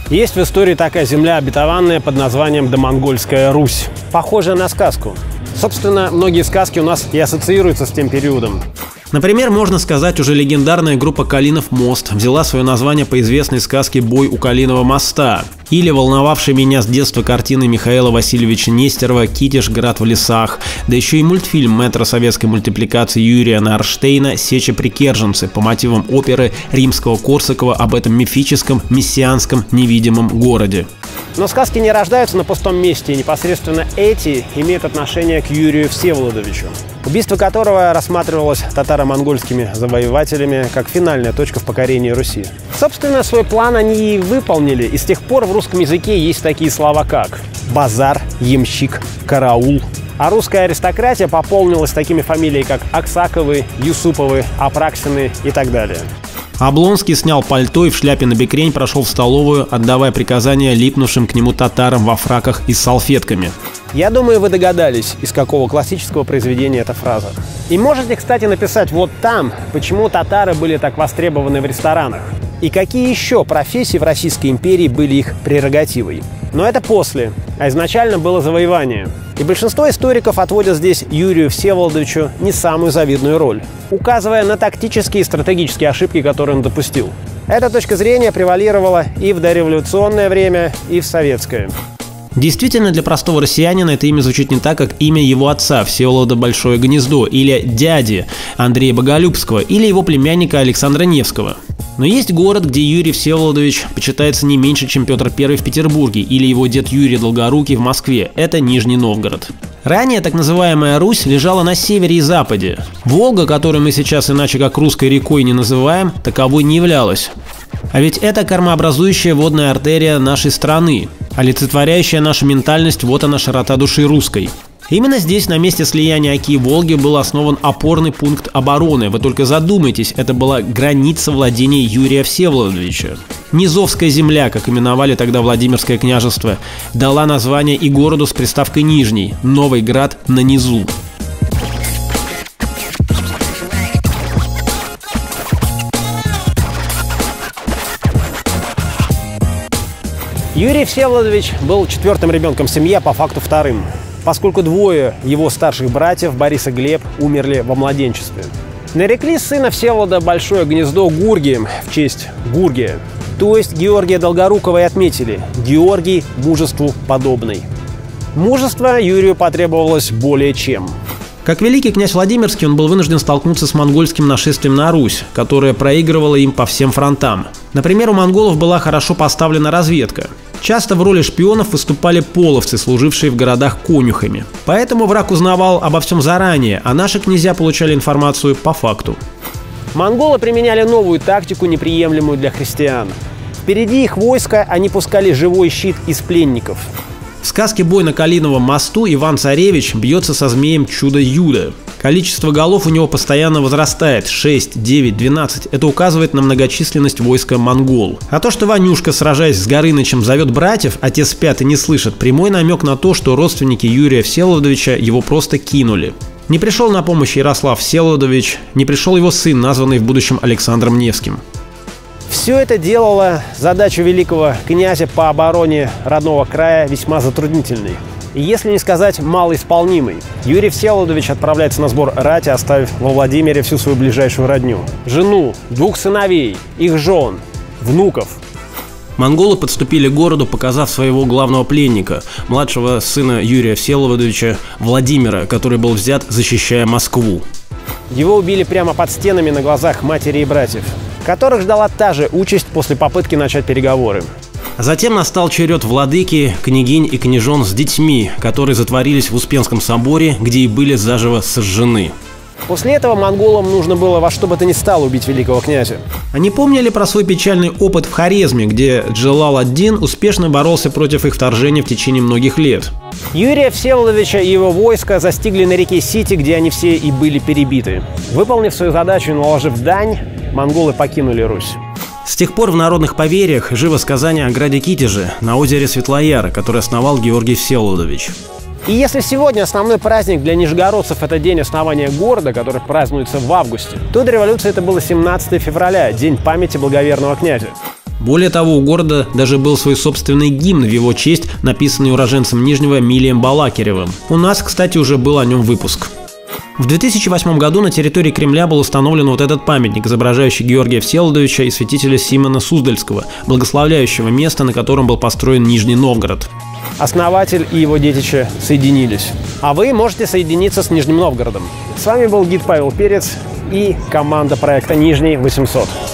Есть в истории такая земля обетованная под названием Домонгольская Русь, похожая на сказку. Собственно, многие сказки у нас и ассоциируются с тем периодом. Например, можно сказать, уже легендарная группа «Калинов мост» взяла свое название по известной сказке «Бой у Калиного моста». Или волновавшие меня с детства картины Михаила Васильевича Нестерова «Китеж. Град в лесах», да еще и мультфильм мэтра советской мультипликации Юрия Нарштейна «Сеча-Прикерженцы» по мотивам оперы Римского-Корсакова об этом мифическом, мессианском, невидимом городе. Но сказки не рождаются на пустом месте, и непосредственно эти имеют отношение к Юрию Всеволодовичу, убийство которого рассматривалось татаро-монгольскими завоевателями как финальная точка в покорении Руси. Собственно, свой план они и выполнили, и с тех пор в русском языке есть такие слова как базар, ямщик, караул. А русская аристократия пополнилась такими фамилиями, как Аксаковы, Юсуповы, Апраксины и так далее. Облонский снял пальто и в шляпе на бекрень прошел в столовую, отдавая приказания липнувшим к нему татарам во фраках и с салфетками. Я думаю, вы догадались, из какого классического произведения эта фраза. И можете, кстати, написать вот там, почему татары были так востребованы в ресторанах. И какие еще профессии в Российской империи были их прерогативой. Но это после, а изначально было завоевание. И большинство историков отводят здесь Юрию Всеволодовичу не самую завидную роль, указывая на тактические и стратегические ошибки, которые он допустил. Эта точка зрения превалировала и в дореволюционное время, и в советское. Действительно, для простого россиянина это имя звучит не так, как имя его отца Всеволода Большое Гнездо, или дяди Андрея Боголюбского, или его племянника Александра Невского. Но есть город, где Юрий Всеволодович почитается не меньше, чем Петр I в Петербурге или его дед Юрий Долгорукий в Москве. Это Нижний Новгород. Ранее так называемая Русь лежала на севере и западе. Волга, которую мы сейчас иначе как русской рекой не называем, таковой не являлась. А ведь это кормообразующая водная артерия нашей страны, олицетворяющая нашу ментальность, вот она широта души русской. Именно здесь, на месте слияния Оки и Волги, был основан опорный пункт обороны. Вы только задумайтесь, это была граница владения Юрия Всеволодовича. Низовская земля, как именовали тогда Владимирское княжество, дала название и городу с приставкой «Нижний» – Новый Град на низу. Юрий Всеволодович был четвертым ребенком в семье, по факту вторым, поскольку двое его старших братьев, Борис и Глеб, умерли во младенчестве. Нарекли сына Всеволода Большое Гнездо Гургием в честь Гургия, то есть Георгия Долгорукова, и отметили – Георгий мужеству подобный. Мужества Юрию потребовалось более чем. Как великий князь Владимирский, он был вынужден столкнуться с монгольским нашествием на Русь, которое проигрывало им по всем фронтам. Например, у монголов была хорошо поставлена разведка. Часто в роли шпионов выступали половцы, служившие в городах конюхами. Поэтому враг узнавал обо всем заранее, а наши князья получали информацию по факту. Монголы применяли новую тактику, неприемлемую для христиан. Впереди их войска они пускали живой щит из пленников. В сказке «Бой на Калиновом мосту» Иван-Царевич бьется со змеем Чудо-Юдо. Количество голов у него постоянно возрастает – 6, 9, 12. Это указывает на многочисленность войска монгол. А то, что Ванюшка, сражаясь с Горынычем, зовет братьев, а те спят и не слышат – прямой намек на то, что родственники Юрия Всеволодовича его просто кинули. Не пришел на помощь Ярослав Всеволодович, не пришел его сын, названный в будущем Александром Невским. Все это делало задачу великого князя по обороне родного края весьма затруднительной. И если не сказать малоисполнимой, Юрий Всеволодович отправляется на сбор рати, оставив во Владимире всю свою ближайшую родню. Жену, 2 сыновей, их жен, внуков. Монголы подступили к городу, показав своего главного пленника, младшего сына Юрия Всеволодовича Владимира, который был взят, защищая Москву. Его убили прямо под стенами на глазах матери и братьев, которых ждала та же участь после попытки начать переговоры. Затем настал черед владыки, княгинь и княжон с детьми, которые затворились в Успенском соборе, где и были заживо сожжены. После этого монголам нужно было во что бы то ни стало убить великого князя. Они помнили про свой печальный опыт в Хорезме, где Джалал-ад-Дин успешно боролся против их вторжения в течение многих лет. Юрия Всеволодовича и его войска застигли на реке Сити, где они все и были перебиты. Выполнив свою задачу и наложив дань, монголы покинули Русь. С тех пор в народных поверьях живо сказание о граде Китеже на озере Светлояра, который основал Георгий Всеволодович. И если сегодня основной праздник для нижегородцев – это день основания города, который празднуется в августе, то до революции это было 17 февраля, день памяти благоверного князя. Более того, у города даже был свой собственный гимн в его честь, написанный уроженцем Нижнего Милием Балакиревым. У нас, кстати, уже был о нем выпуск. В 2008 году на территории Кремля был установлен вот этот памятник, изображающий Георгия Всеволодовича и святителя Симона Суздальского, благословляющего место, на котором был построен Нижний Новгород. Основатель и его детище соединились. А вы можете соединиться с Нижним Новгородом. С вами был гид Павел Перец и команда проекта «Нижний 800».